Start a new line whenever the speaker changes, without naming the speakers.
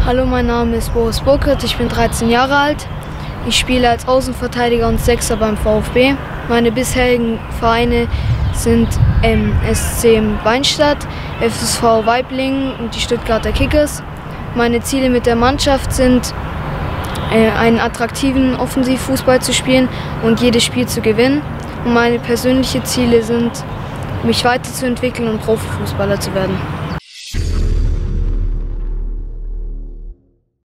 Hallo, mein Name ist Boris Burkert, ich bin 13 Jahre alt. Ich spiele als Außenverteidiger und Sechser beim VfB. Meine bisherigen Vereine sind SC Weinstadt, FSV Waiblingen und die Stuttgarter Kickers. Meine Ziele mit der Mannschaft sind, einen attraktiven Offensivfußball zu spielen und jedes Spiel zu gewinnen. Und meine persönlichen Ziele sind, mich weiterzuentwickeln und Profifußballer zu werden.